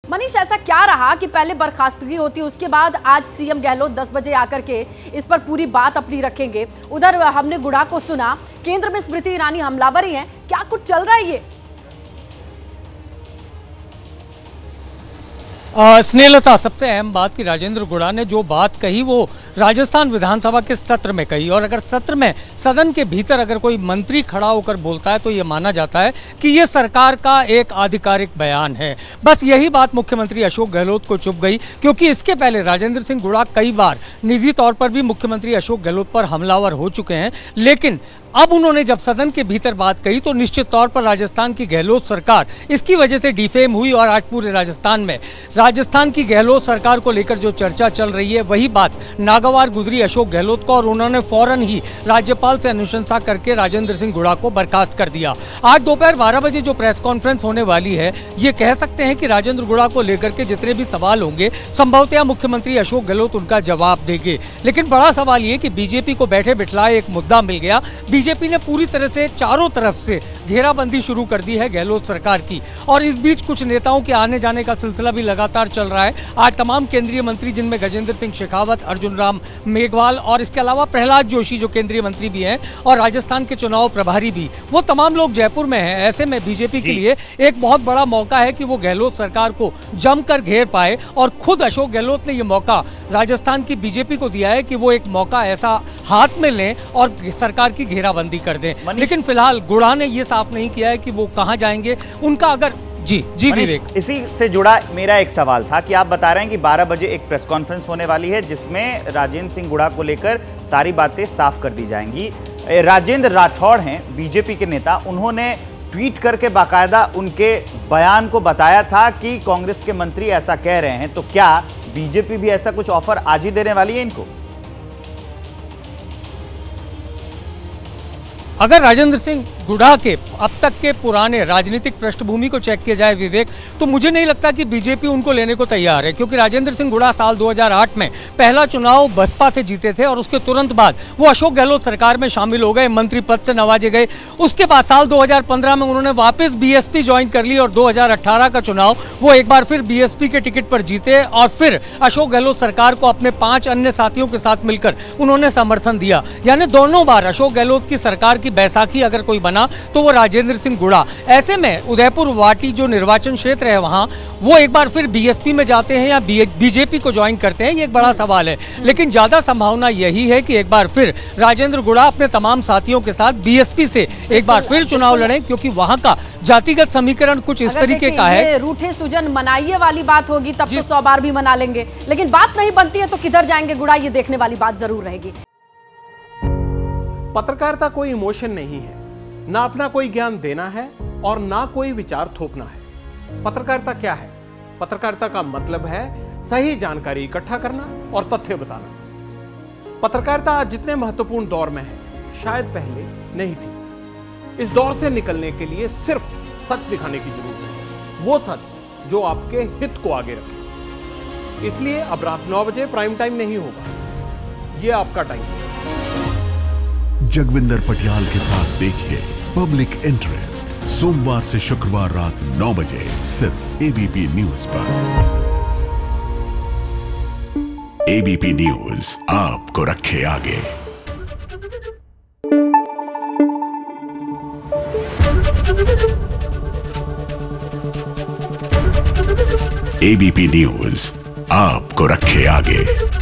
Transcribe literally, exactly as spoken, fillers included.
मनीष, ऐसा क्या रहा कि पहले बर्खास्तगी होती, उसके बाद आज सीएम गहलोत दस बजे आकर के इस पर पूरी बात अपनी रखेंगे? उधर हमने गुड़ा को सुना, केंद्र में स्मृति ईरानी हमलावर ही हैं, क्या कुछ चल रहा है ये? स्नेहलता, सबसे अहम बात कि राजेंद्र गुड़ा ने जो बात कही वो राजस्थान विधानसभा के सत्र में कही, और अगर सत्र में सदन के भीतर अगर कोई मंत्री खड़ा होकर बोलता है तो ये माना जाता है कि ये सरकार का एक आधिकारिक बयान है। बस यही बात मुख्यमंत्री अशोक गहलोत को चुभ गई, क्योंकि इसके पहले राजेंद्र सिंह गुड़ा कई बार निजी तौर पर भी मुख्यमंत्री अशोक गहलोत पर हमलावर हो चुके हैं, लेकिन अब उन्होंने जब सदन के भीतर बात कही तो निश्चित तौर पर राजस्थान की गहलोत सरकार इसकी वजह से डिफेम हुई, और आज पूरे राजस्थान में राजस्थान की गहलोत सरकार को लेकर जो चर्चा चल रही है वही बात नागवार गुजरी अशोक गहलोत को, और उन्होंने फौरन ही राज्यपाल से अनुशंसा करके राजेंद्र सिंह गुड़ा को बर्खास्त कर दिया। आज दोपहर बारह बजे जो प्रेस कॉन्फ्रेंस होने वाली है, ये कह सकते हैं कि राजेंद्र गुड़ा को लेकर के जितने भी सवाल होंगे संभवतः मुख्यमंत्री अशोक गहलोत उनका जवाब देंगे। लेकिन बड़ा सवाल ये कि बीजेपी को बैठे बिठलाए एक मुद्दा मिल गया। बीजेपी ने पूरी तरह से चारों तरफ से घेराबंदी शुरू कर दी है गहलोत सरकार की, और इस बीच कुछ नेताओं के आने जाने का सिलसिला भी लगातार चल रहा है। आज तमाम केंद्रीय मंत्री, जिनमें गजेंद्र सिंह शेखावत, अर्जुन राम मेघवाल और इसके अलावा प्रहलाद जोशी जो केंद्रीय मंत्री भी हैं और राजस्थान के चुनाव प्रभारी भी, वो तमाम लोग जयपुर में हैं। ऐसे में बीजेपी के लिए एक बहुत बड़ा मौका है कि वो गहलोत सरकार को जमकर घेर पाए, और खुद अशोक गहलोत ने ये मौका राजस्थान की बीजेपी को दिया है कि वो एक मौका ऐसा हाथ में लें और सरकार की घेराबंदी कर दें। लेकिन फिलहाल गुड़ा ने ये साफ नहीं किया है कि वो कहां जाएंगे। उनका अगर जी जी विवेक, इसी से जुड़ा मेरा एक सवाल था कि आप बता रहे हैं कि बारह बजे एक प्रेस कॉन्फ्रेंस होने वाली है जिसमें राजेंद्र सिंह गुड़ा को लेकर सारी बातें साफ कर दी जाएंगी। राजेंद्र राठौड़ हैं बीजेपी के नेता, उन्होंने ट्वीट करके बाकायदा उनके बयान को बताया था कि कांग्रेस के मंत्री ऐसा कह रहे हैं, तो क्या बीजेपी भी ऐसा कुछ ऑफर आज ही देने वाली है इनको? अगर राजेंद्र सिंह गुड़ा के अब तक के पुराने राजनीतिक पृष्ठभूमि को चेक किया जाए विवेक, तो मुझे नहीं लगता कि बीजेपी उनको लेने को तैयार है, क्योंकि राजेंद्र सिंह गुड़ा साल दो हज़ार आठ में पहला चुनाव बसपा से जीते थे और उसके तुरंत बाद वो अशोक गहलोत सरकार में शामिल हो गए, मंत्री पद से नवाजे गए। उसके बाद साल दो हज़ार पंद्रह में उन्होंने वापस बीएसपी ज्वाइन कर ली और दो हज़ार अठारह का चुनाव वो एक बार फिर बीएसपी के टिकट पर जीते, और फिर अशोक गहलोत सरकार को अपने पांच अन्य साथियों के साथ मिलकर उन्होंने समर्थन दिया। यानी दोनों बार अशोक गहलोत की सरकार की बैसाखी अगर कोई बना तो वो राजेंद्र सिंह गुड़ा। ऐसे में उदयपुर वाटी जो निर्वाचन क्षेत्र है वहां वो एक बार फिर बीएसपी में जाते हैं या बीजेपी को ज्वाइन करते हैं, ये एक बड़ा सवाल है। लेकिन ज्यादा संभावना यही है कि एक बार फिर राजेंद्र गुड़ा अपने तमाम साथियों के साथ बीएसपी से एक बार फिर चुनाव लड़ें, क्योंकि वहां का जातिगत समीकरण कुछ इस तरीके का है। रूठे सुजन मनाइए वाली बात होगी तब तो सौ बार भी मना लेंगे, लेकिन बात नहीं बनती है तो किधर जाएंगे गुड़ा, ये देखने वाली बात जरूर रहेगी। पत्रकारिता कोई इमोशन नहीं है, ना अपना कोई ज्ञान देना है और ना कोई विचार थोपना है। पत्रकारिता क्या है? पत्रकारिता का मतलब है सही जानकारी इकट्ठा करना और तथ्य बताना। पत्रकारिता आज जितने महत्वपूर्ण दौर में है शायद पहले नहीं थी। इस दौर से निकलने के लिए सिर्फ सच दिखाने की जरूरत है, वो सच जो आपके हित को आगे रखे। इसलिए अब रात नौ बजे प्राइम टाइम नहीं होगा, ये आपका टाइम है। जगविंदर पटियाल के साथ देखिए पब्लिक इंटरेस्ट सोमवार से शुक्रवार रात नौ बजे सिर्फ एबीपी न्यूज पर। एबीपी न्यूज आपको रखे आगे। एबीपी न्यूज आपको रखे आगे।